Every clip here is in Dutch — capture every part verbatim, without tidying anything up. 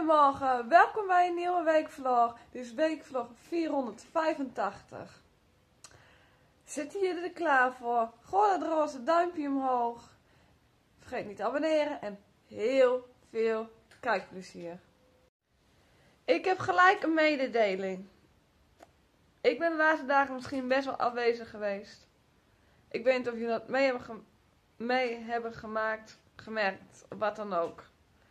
Goedemorgen, welkom bij een nieuwe weekvlog. Dit is weekvlog vierhonderdvijfentachtig. Zit je er klaar voor? Gooi dat roze duimpje omhoog. Vergeet niet te abonneren en heel veel kijkplezier. Ik heb gelijk een mededeling. Ik ben de laatste dagen misschien best wel afwezig geweest. Ik weet niet of jullie dat mee hebben, ge mee hebben gemaakt, gemerkt, of wat dan ook.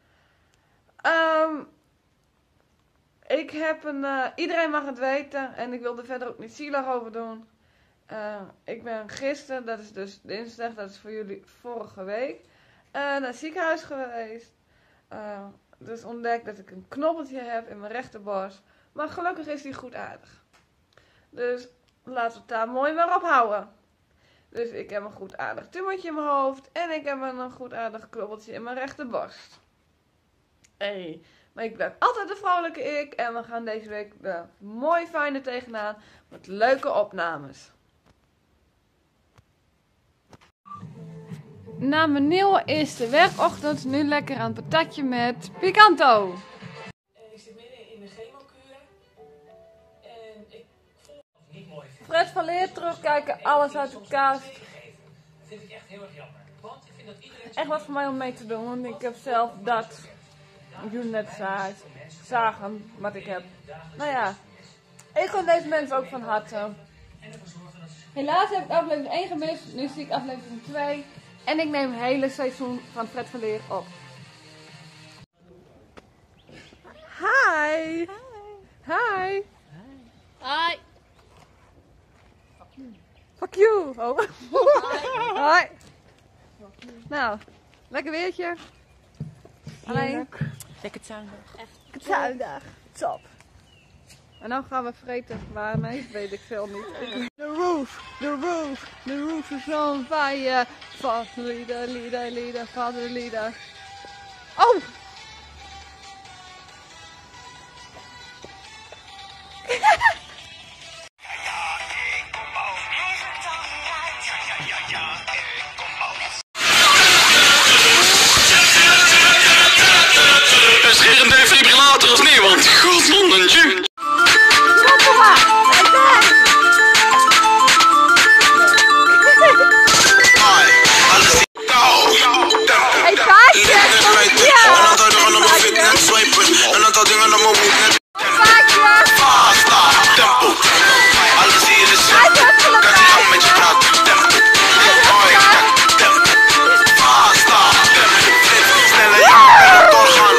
Um, ik heb een, uh, iedereen mag het weten en ik wil er verder ook niet zielig over doen. Uh, ik ben gisteren, dat is dus dinsdag, dat is voor jullie vorige week, uh, naar het ziekenhuis geweest. Uh, dus ontdekt dat ik een knobbeltje heb in mijn rechterborst. Maar gelukkig is die goed aardig. Dus laten we het daar mooi weer op houden. Dus ik heb een goed aardig tumortje in mijn hoofd en ik heb een goed aardig knobbeltje in mijn rechterborst. Hey, maar ik blijf altijd de vrolijke ik en we gaan deze week er mooi fijne tegenaan met leuke opnames. Na mijn nieuwe eerste werkochtend nu lekker aan het patatje met Picanto. Ik zit midden in de chemokuur en ik voel het niet mooi. Fred van Leer terugkijken, alles uit de kast. Dat vind ik echt heel erg jammer. Want ik vind dat iedereen... Echt wat voor mij om mee te doen, want ik heb zelf dat... Jullie net za zagen wat ik heb. Nou ja, ik gun deze mensen ook van harte. Helaas heb ik aflevering één gemist, nu zie ik aflevering twee. En ik neem het hele seizoen van Fred van Leer op. Hi! Hi! Hi! Fuck you! Oh. Hi! Nou, lekker weertje. Alleen. Lekker tuindag. Echt tuindag. Top. En nou gaan we vreten. Waarmee? Weet ik veel niet. The roof, the roof, the roof is on fire. Father leader, leader, leader, father leader. Oh! Een scherende defibrillator of nee, want godmannetje. Hey, paardje! Ja! Een aantal dingen op mijn fit net swipen. Een aantal dingen op mijn moed net. Paardje! Fasta, tempo. Alles hier is Hij is even kan je lang met je praten. Tempo. Hoi, tempo. Fasta, tempo. Sneller, ja, en doorgaan.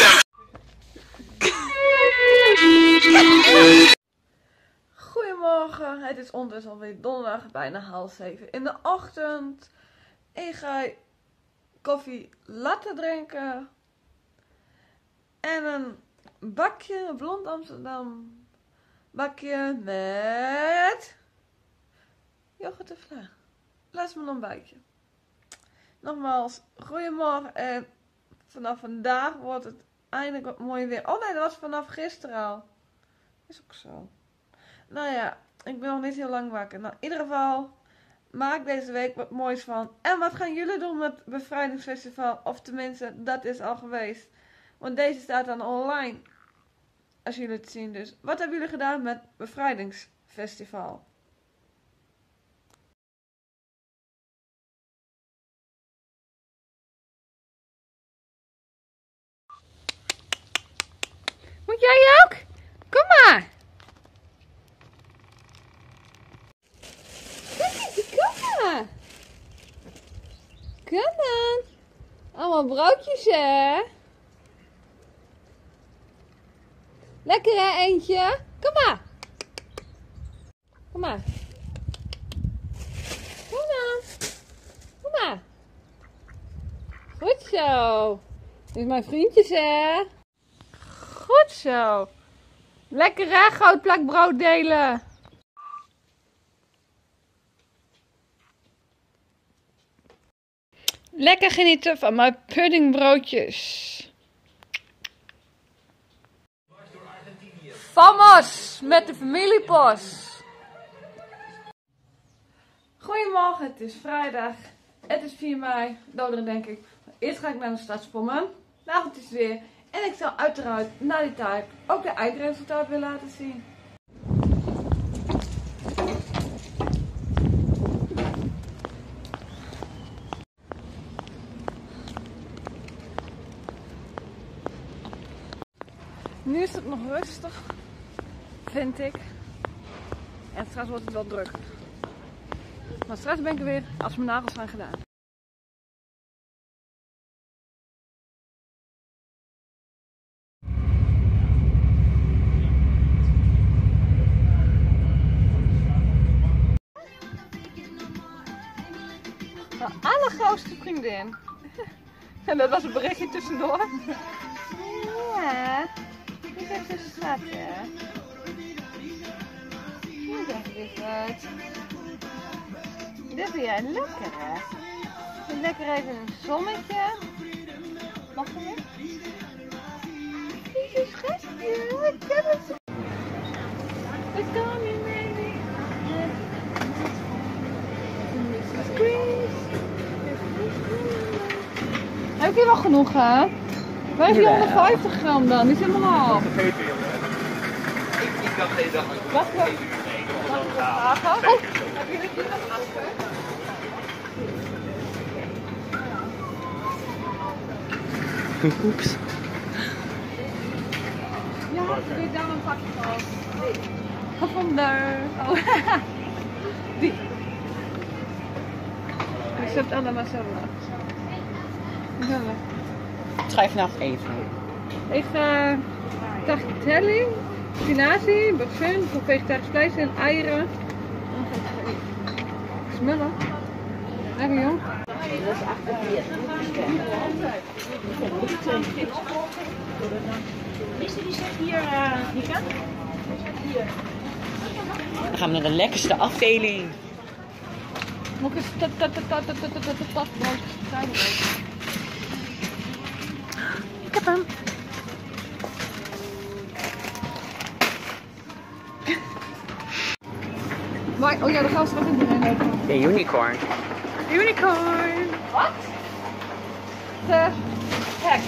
Goedemorgen, het is ondertussen alweer donderdag, bijna half zeven in de ochtend. Ik ga koffie latte drinken. En een bakje, een blond Amsterdam bakje met yoghurt en vla. Laat me een ontbijtje. Nogmaals, goedemorgen en vanaf vandaag wordt het eindelijk wat mooi weer. Oh nee, dat was vanaf gisteren al. Is ook zo. Nou ja, ik ben nog niet heel lang wakker. Nou, in ieder geval, maak deze week wat moois van. En wat gaan jullie doen met het Bevrijdingsfestival? Of tenminste, dat is al geweest. Want deze staat dan online. Als jullie het zien dus. Wat hebben jullie gedaan met het Bevrijdingsfestival? Moet jij ook? Kom maar! Kom maar! Kom dan! Allemaal broodjes, hè? Lekker, hè, eentje? Kom maar! Kom maar! Kom dan! Kom maar! Goed zo! Dit is mijn vriendjes, hè? Goed zo! Lekker, hè? Groot plak brood delen! Lekker genieten van mijn puddingbroodjes. Vamos met de familiepost. Goedemorgen, het is vrijdag. Het is vier mei, dodelijk denk ik. Eerst ga ik naar de Stadspommen. Nou, het is weer. En ik zal uiteraard na die tijd ook de eindresultaat weer laten zien. Nu is het nog rustig, vind ik. En straks wordt het wel druk. Maar straks ben ik er weer als mijn nagels zijn gedaan. Mijn allergrootste vriendin. En dat was een berichtje tussendoor. Ja, dit is echt een schatje. Hoe zeg je het? Dit vind jij lekker, hè? Lekker even een zonnetje. Mag je? Dit is schatje. Ik heb het. Ik kan niet meer. Heb je wel genoeg, hè? vijfhonderdvijftig gram dan, die is helemaal af. Ik kan geen dag. Wacht, wacht. Mag ik wat vragen? Oh, hebben jullie hier nog achter? Oeps. Ja, doe je daar een pakje van. Gevonden. Oh, die. Je zet allemaal zo laag. Schrijf vanaf even. Ik ga tagliatelle, spinazie, beurre voor vegetarisch vlees en eieren. Smullen. Lekker jong. Dat is achtenveertig. Is die zegt hier, Nika? Dan gaan we naar de lekkerste afdeling. Nog eens tat tat tat tat tat tat tat tat broodjes. Ik heb hem. Maar, oh ja, dan gaan we straks in hierheen lopen. De unicorn. Unicorn! Wat? De hek.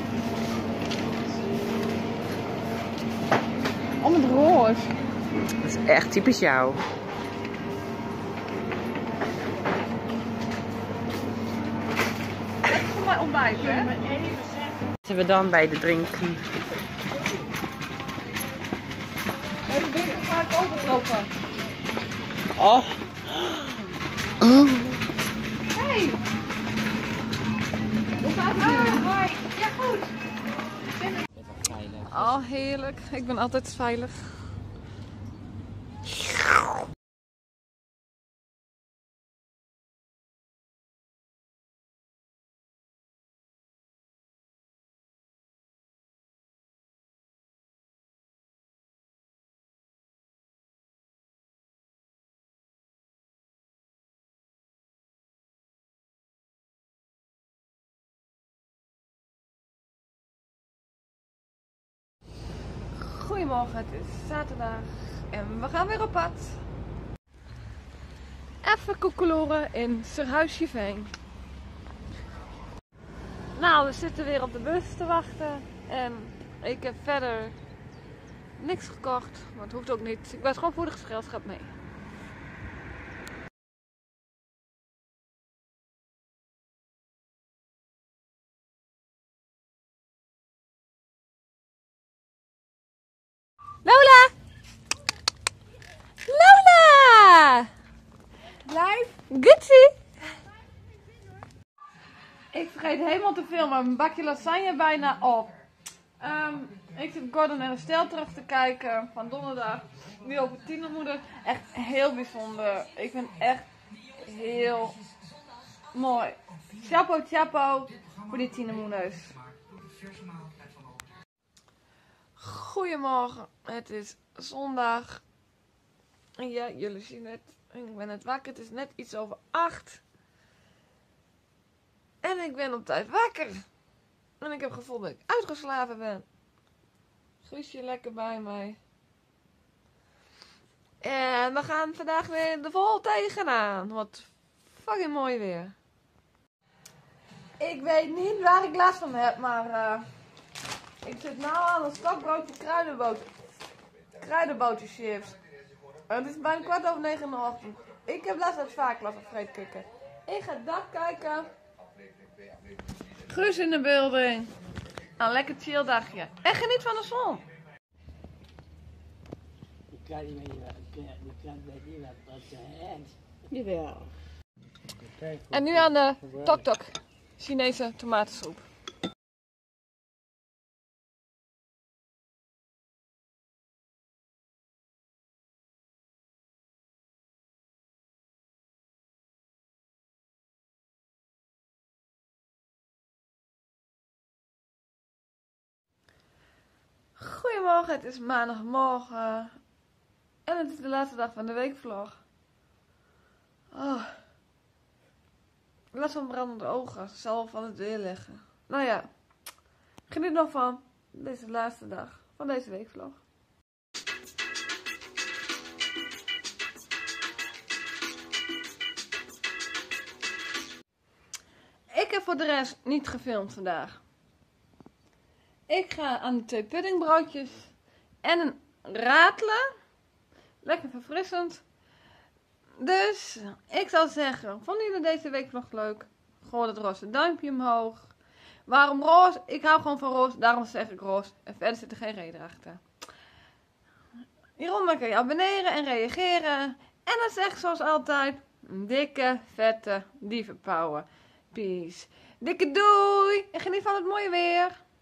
Oh, met roze. Dat is echt typisch jou. Dat is voor mijn ontbijt, hè? Zitten we dan bij de drinken? Deze dingen ga ik overlopen. Oh. Oh. Hey! Hoe gaat het nu? Hoi. Ja, goed. Oh, heerlijk. Ik ben altijd veilig. Goedemorgen, het is zaterdag en we gaan weer op pad. Even koekeloeren in Serhuisjeveen. Nou, we zitten weer op de bus te wachten en ik heb verder niks gekocht, maar het hoeft ook niet. Ik was gewoon voor de gezelschap mee. Lola! Lola! Blijf. Gucci! Ik vergeet helemaal te filmen. Mijn bakje lasagne bijna op. Um, ik zit Gordon en Estelle terug te kijken van donderdag. Nu over tienermoeder. Echt heel bijzonder. Ik vind echt heel mooi. Chapeau, chapeau voor die tienermoeders. Goedemorgen, het is zondag. En ja, jullie zien het. Ik ben net wakker. Het is net iets over acht. En ik ben op tijd wakker. En ik heb gevoeld dat ik uitgeslapen ben. Guusje lekker bij mij. En we gaan vandaag weer de vol tegenaan. Wat fucking mooi weer. Ik weet niet waar ik last van heb, maar uh, Ik zit nou aan een stokbroodje kruidenboter. Kruidenboterchips. Het is bijna kwart over negen in de ochtend. Ik heb laatst uit vaak last van vreedkikken. Ik ga dat kijken. Guus in de building. Een lekker chill dagje. En geniet van de zon. Ik kan niet meer, ik kan niet meer wat ze heeft. Jawel. En nu aan de tok-tok. Chinese tomatensoep. Goedemorgen, het is maandagmorgen. En het is de laatste dag van de weekvlog. Oh. Last van brandende ogen. Zal van het weer liggen. Nou ja. Geniet nog van deze laatste dag van deze weekvlog. Ik heb voor de rest niet gefilmd vandaag. Ik ga aan de twee puddingbroodjes en een ratelen. Lekker verfrissend. Dus ik zou zeggen, vonden jullie deze week nog leuk? Gooi het roze duimpje omhoog. Waarom roze? Ik hou gewoon van roze, daarom zeg ik roze. En verder zit er geen reden achter. Hieronder kun je abonneren en reageren. En dan zeg ik zoals altijd, dikke, vette dievenpauwen. Peace. Dikke doei en geniet van het mooie weer.